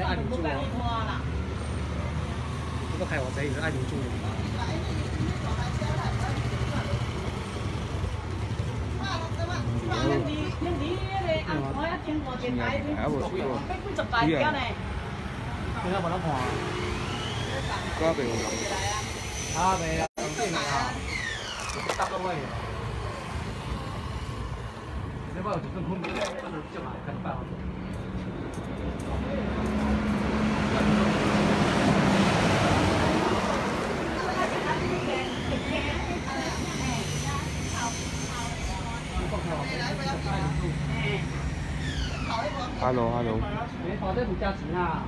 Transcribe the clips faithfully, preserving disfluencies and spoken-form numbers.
你爱民主哦。你都开我这，你爱民主。 还无几个，几啊？ 你看无咱看。 加袂有。 啊，袂啊，变啊，搭到位。你把有一份空，就是就买看办法。 Hello Hello。 你跑这不加钱啊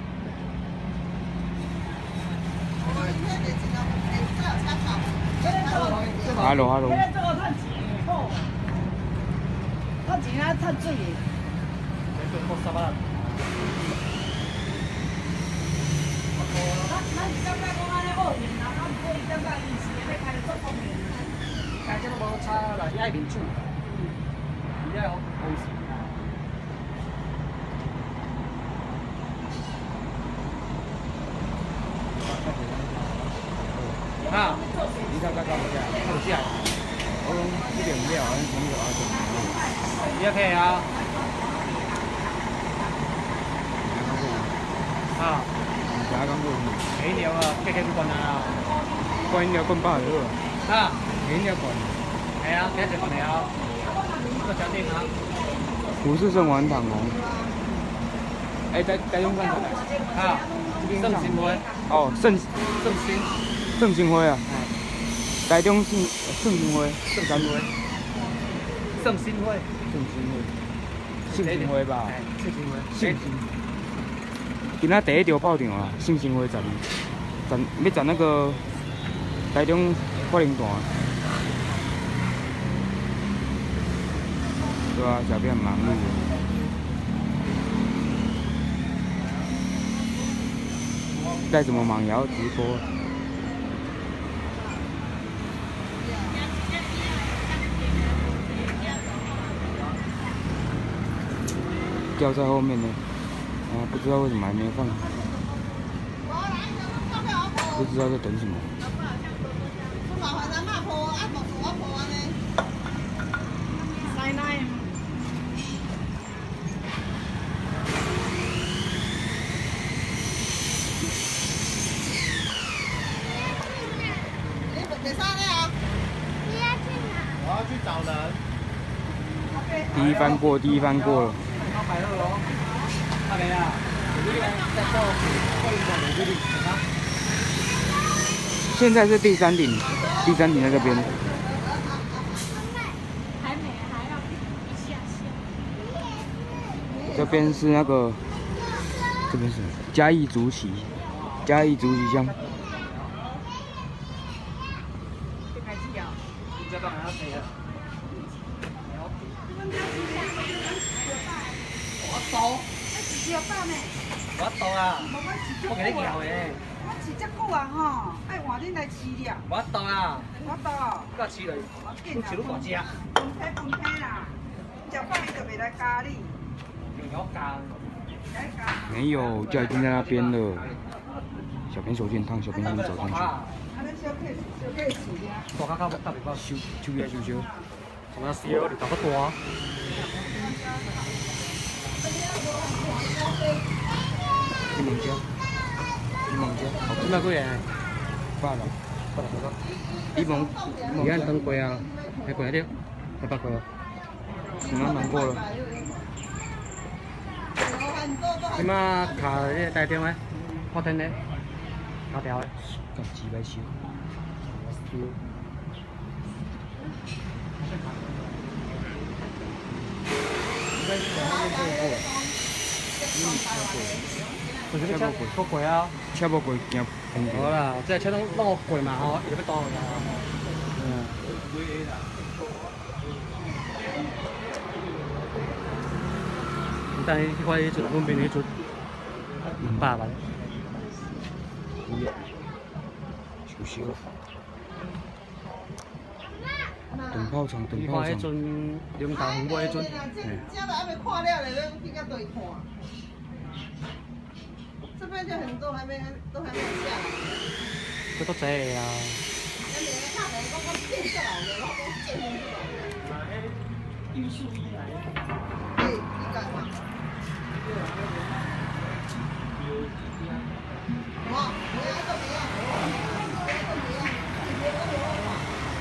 ？Hello Hello。 这个趁钱，好。趁钱啊，趁水。 这个好三百。 咱咱是感觉讲安尼好用啦，啊，不过伊感觉伊是要开做方面， 开这个无差啦，伊爱民主，伊爱好好事。啊， 你看刚刚我讲，好食。我讲这个唔了，俺朋友啊做。 你可以啊。啊。 加讲过。 饮料啊，几几罐啊？ 罐饮料罐八好。 啊。 饮料罐。 系啊，几只罐了？这个小店啊。 五四圣丸糖哦。哎，在在用上头来。 啊。圣心会。 哦，圣圣心。 圣心会啊。台中圣圣心会。 圣心会。圣心会。 圣心会。圣心会吧。 圣心会。 圣心。今仔第一条炮场啊，圣心会站站要站那个台中花莲段。对啊，小编很忙碌的。再怎么忙也要直播。掉在后面呢，啊，不知道为什么还没放，不知道在等什么。 我要去找人。 第一番过，第一番过了。 阿妹啊， 现在是第三顶，第三顶在这边。 还没，还要一下下。 这边是那个，这边是嘉义竹崎，嘉义竹崎乡。 我倒， 小蛋呢？ 我倒啊！我给你摇的。 我饲遮久啊吼，爱换恁来饲了。 我倒啊！ 我倒。 我饲落，你饲愈大只？ 分批分批啦，食饱伊就袂来加你。 有加。 没有，就已经在那边了。小编手电烫，小编先走上去。 啊，恁小客小客饲啊。 大卡卡特别高， 收收呀收收。 从那烧就大个大。 柠檬椒，柠檬椒，好几卖几个？ 八了， 八十个。 柠檬， 你看灯贵啊，还贵一点，还八块哦。 你慢慢过了。 你妈卡这台电话，好听的，卡条的。 干几百烧。 我这个车够贵啊！ 车无贵，惊碰好啦，这车拢拢贵嘛吼，伊就要倒去啊。嗯。但是迄块迄阵，阮边迄阵两百万。 休息了。等炮场，等炮场。 迄阵龙头红尾迄阵， 这都还没看了嘞，要去到对看。 在就很多还没还都还没有下来。 这都这啊。 那你们看来刚刚建下来的，然后都建出来的。玉树一来。对，一干嘛？哇，我要怎么样？我要怎么样？你别跟我玩。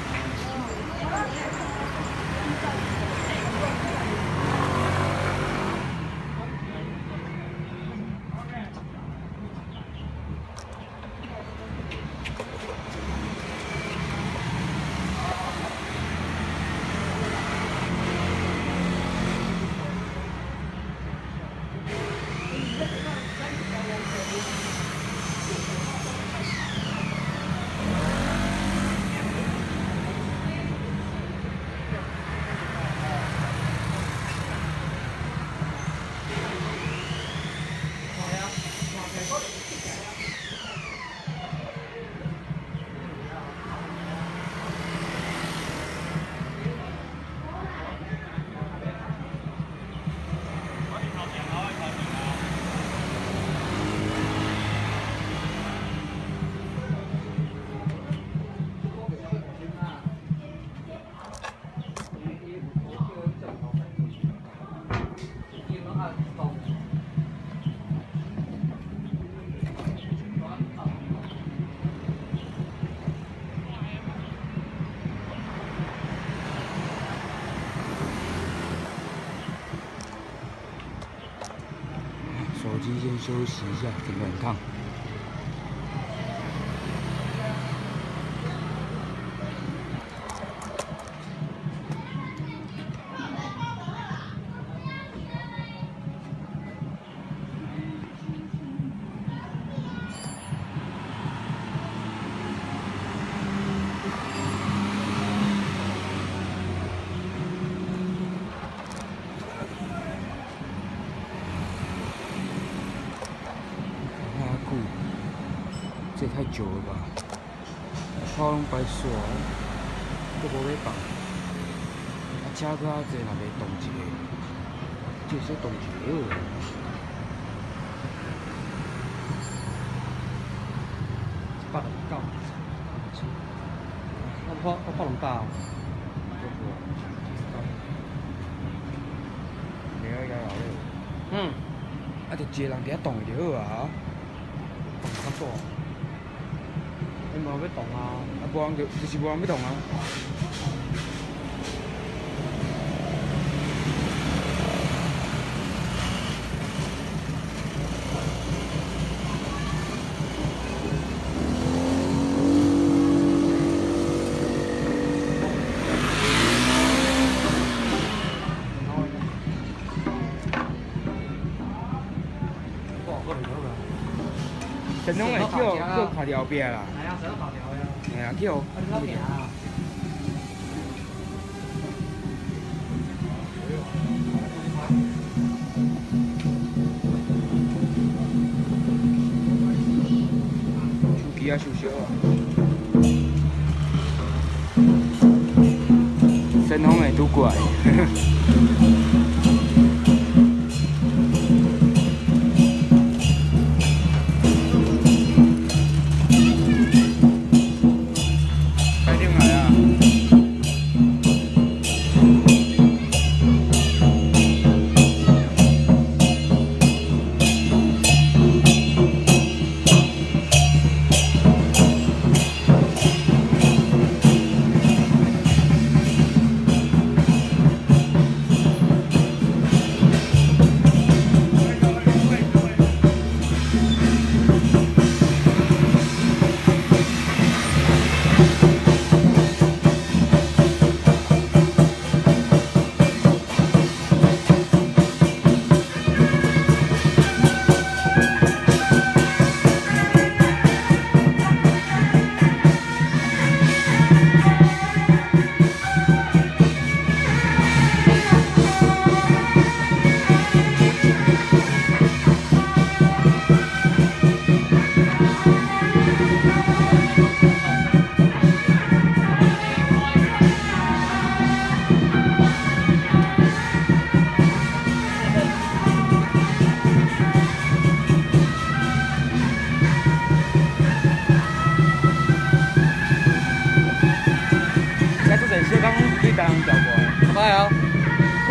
手机先休息一下，整个很烫。这也太久了吧！花拢白煞，都无要放。啊，车搁较济，若袂动一个，就说动一个好。 八十九，我我我八两百。 没有要老了。 嗯， 啊，就一个人伫遐动就好啊。 动较大。你无要动啊？ 啊，无人就就是无人要动啊。神农会叫叫看条边啦。 系啊，上头条呀。 系啊，叫。 啊，你嗰边啊？ 手机啊，收小啊。神农会拄过来。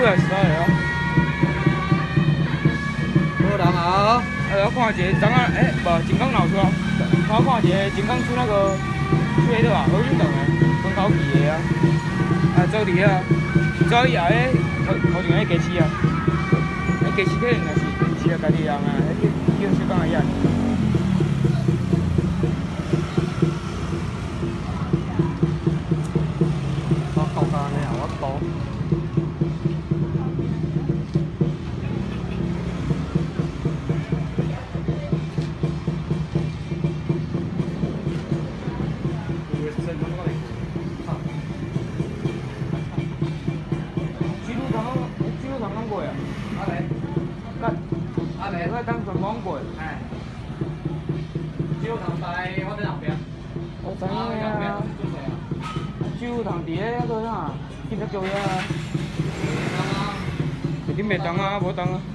几啊？十个啊？ 好人啊！ 哎，我看一个昨仔，哎，无金刚闹出啊！我看一个金刚出那个出迄个啊，好运动的，分口去的啊，啊，做伫啊，做以后咧，好好像迄鸡翅啊，迄鸡翅可能也是是啊，家己人啊，迄叫叫小港个样。 我搞干的啊，我搞。 水路堂，水路堂讲过啊？阿妹，咱阿妹，我当顺讲过。哎。水路堂在我在旁边。我知影啊。水路堂伫咧迄个啥？建设桥遐啊。一定袂当啊，无当啊。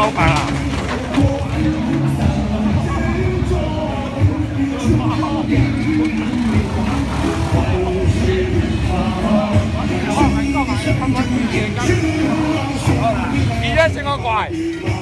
老板啊！而家成個怪。